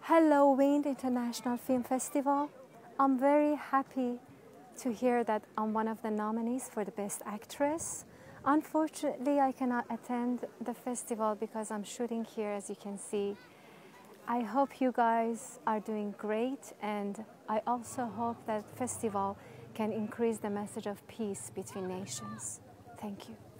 Hello, Wind International Film Festival. I'm very happy to hear that I'm one of the nominees for the Best Actress. Unfortunately, I cannot attend the festival because I'm shooting here, as you can see. I hope you guys are doing great, and I also hope that festival can increase the message of peace between nations. Thank you.